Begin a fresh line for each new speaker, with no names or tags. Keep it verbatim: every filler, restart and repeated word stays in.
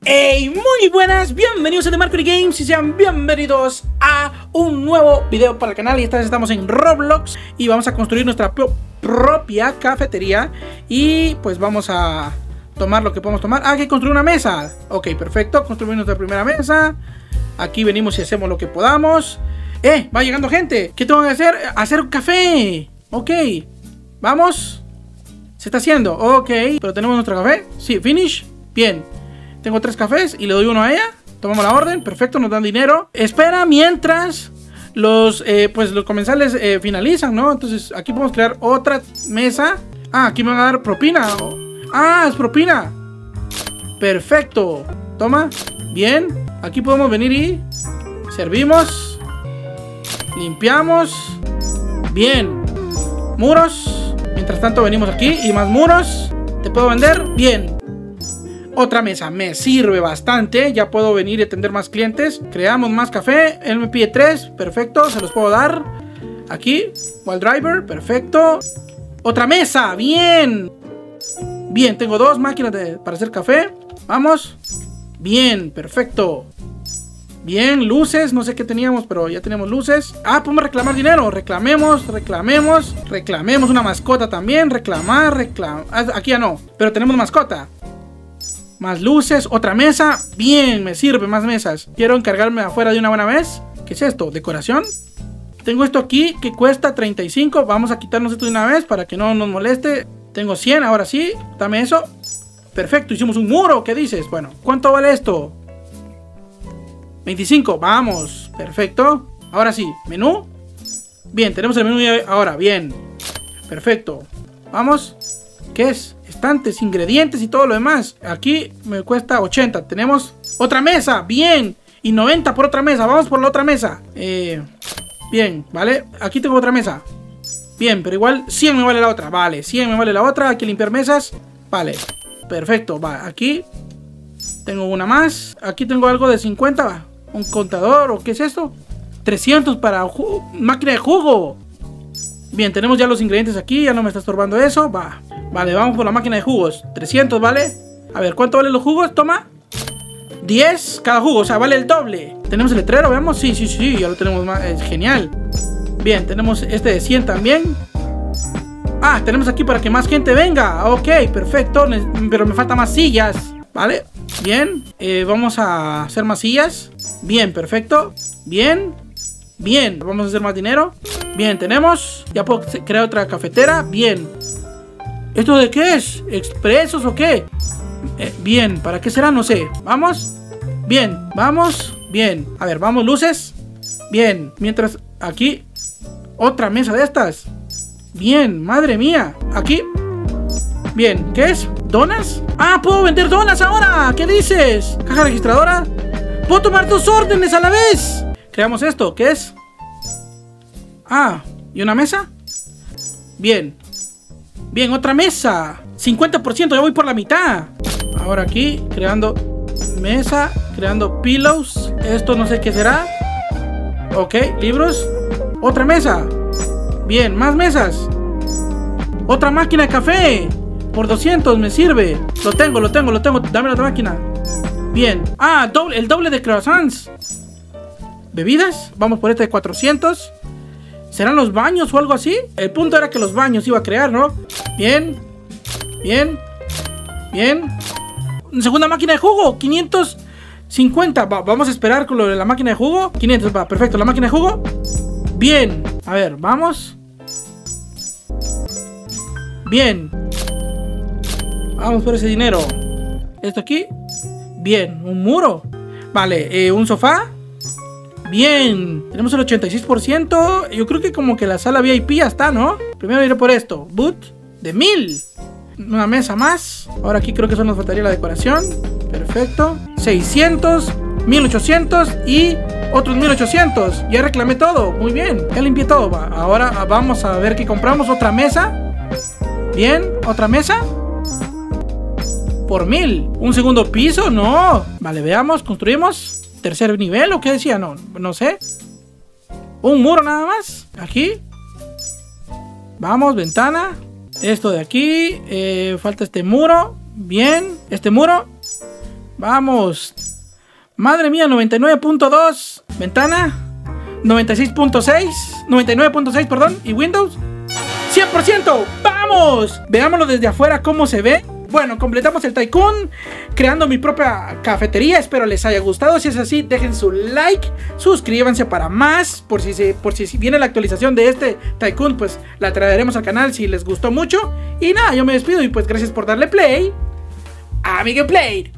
Hey, muy buenas, bienvenidos a The Mercury Games y sean bienvenidos a un nuevo video para el canal. Y esta vez estamos en Roblox y vamos a construir nuestra propia cafetería. Y pues vamos a tomar lo que podemos tomar. Ah, hay que construir una mesa. Ok, perfecto, construimos nuestra primera mesa. Aquí venimos y hacemos lo que podamos. Eh, va llegando gente. ¿Qué tengo que hacer? Hacer un café. Ok, vamos. Se está haciendo, ok. Pero tenemos nuestro café, sí, finish. Bien, tengo tres cafés y le doy uno a ella. Tomamos la orden, perfecto, nos dan dinero. Espera mientras los, eh, pues los comensales eh, finalizan, ¿no? Entonces aquí podemos crear otra mesa. Ah, aquí me van a dar propina. Ah, es propina. Perfecto, toma, bien. Aquí podemos venir y servimos. Limpiamos. Bien. Muros. Mientras tanto venimos aquí y más muros. ¿Te puedo vender? Bien. Otra mesa, me sirve bastante. Ya puedo venir y atender más clientes. Creamos más café, él me pide tres. Perfecto, se los puedo dar. Aquí, wall driver, perfecto. Otra mesa, bien. Bien, tengo dos máquinas de, para hacer café. Vamos. Bien, perfecto. Bien, luces, no sé qué teníamos, pero ya tenemos luces. Ah, podemos reclamar dinero. Reclamemos, reclamemos. Reclamemos una mascota también. Reclamar, reclamar. Aquí ya no, pero tenemos mascota. Más luces, otra mesa. Bien, me sirve, más mesas. Quiero encargarme afuera de una buena vez. ¿Qué es esto? ¿Decoración? Tengo esto aquí que cuesta treinta y cinco. Vamos a quitarnos esto de una vez para que no nos moleste. Tengo cien, ahora sí. Dame eso. Perfecto, hicimos un muro. ¿Qué dices? Bueno, ¿cuánto vale esto? veinticinco, vamos. Perfecto. Ahora sí, menú. Bien, tenemos el menú ahora, bien. Perfecto. Vamos. ¿Qué es? Estantes, ingredientes y todo lo demás. Aquí me cuesta ochenta. Tenemos otra mesa, bien. Y noventa por otra mesa, vamos por la otra mesa. eh, Bien, vale. Aquí tengo otra mesa. Bien, pero igual cien me vale la otra. Vale, cien me vale la otra. Hay que limpiar mesas. Vale, perfecto, va, aquí tengo una más. Aquí tengo algo de cincuenta, va. Un contador, ¿o qué es esto? trescientos para máquina de jugo. Bien, tenemos ya los ingredientes aquí. Ya no me está estorbando eso, va. Vale, vamos por la máquina de jugos. trescientos, ¿vale? A ver, ¿cuánto valen los jugos? Toma. diez cada jugo, o sea, vale el doble. ¿Tenemos el letrero? ¿Veamos? Sí, sí, sí, ya lo tenemos más. Es genial. Bien, tenemos este de cien también. Ah, tenemos aquí para que más gente venga. Ok, perfecto, pero me faltan más sillas. Vale, bien, eh, vamos a hacer más sillas. Bien, perfecto. Bien, bien, vamos a hacer más dinero. Bien, tenemos. Ya puedo crear otra cafetera. Bien. ¿Esto de qué es? ¿Expresos o qué? Eh, bien, ¿para qué será? No sé. Vamos. Bien, vamos. Bien, a ver, vamos, luces. Bien, mientras aquí otra mesa de estas. Bien, madre mía. Aquí. Bien, ¿qué es? ¿Donas? Ah, puedo vender donas ahora. ¿Qué dices? Caja registradora. Puedo tomar dos órdenes a la vez. Creamos esto, ¿qué es? Ah, ¿y una mesa? Bien. Bien, otra mesa. cincuenta por ciento, ya voy por la mitad. Ahora aquí, creando mesa, creando pillows. Esto no sé qué será. Ok, libros. Otra mesa. Bien, más mesas. Otra máquina de café. Por doscientos me sirve. Lo tengo, lo tengo, lo tengo. Dame la otra máquina. Bien. Ah, doble, el doble de croissants. ¿Bebidas? Vamos por este de cuatrocientos. ¿Serán los baños o algo así? El punto era que los baños iba a crear, ¿no? Bien. Bien. Bien. Segunda máquina de jugo. quinientos cincuenta. Va, vamos a esperar con lo de la máquina de jugo. quinientos, va, perfecto. La máquina de jugo. Bien. A ver, vamos. Bien. Vamos por ese dinero. Esto aquí. Bien, un muro. Vale, eh, un sofá. Bien, tenemos el ochenta y seis por ciento. Yo creo que como que la sala V I P ya está, ¿no? Primero iré por esto. Boot de mil. Una mesa más. Ahora aquí creo que solo nos faltaría la decoración. Perfecto. seiscientos, mil ochocientos y otros mil ochocientos. Ya reclamé todo. Muy bien, ya limpié todo. Va. Ahora vamos a ver qué compramos. Otra mesa. Bien, otra mesa. Por mil. ¿Un segundo piso? No. Vale, veamos, construimos. ¿Tercer nivel o qué decía? No, no sé. Un muro nada más. Aquí. Vamos, ventana. Esto de aquí. Eh, falta este muro. Bien. Este muro. Vamos. Madre mía, noventa y nueve punto dos. Ventana. noventa y seis punto seis. noventa y nueve punto seis, perdón. Y Windows. cien por ciento. ¡Vamos! Veámoslo desde afuera cómo se ve. Bueno, completamos el Tycoon, creando mi propia cafetería. Espero les haya gustado. Si es así, dejen su like, suscríbanse para más. Por si, se, por si viene la actualización de este Tycoon, pues la traeremos al canal si les gustó mucho. Y nada, yo me despido y pues gracias por darle play a mi gameplay.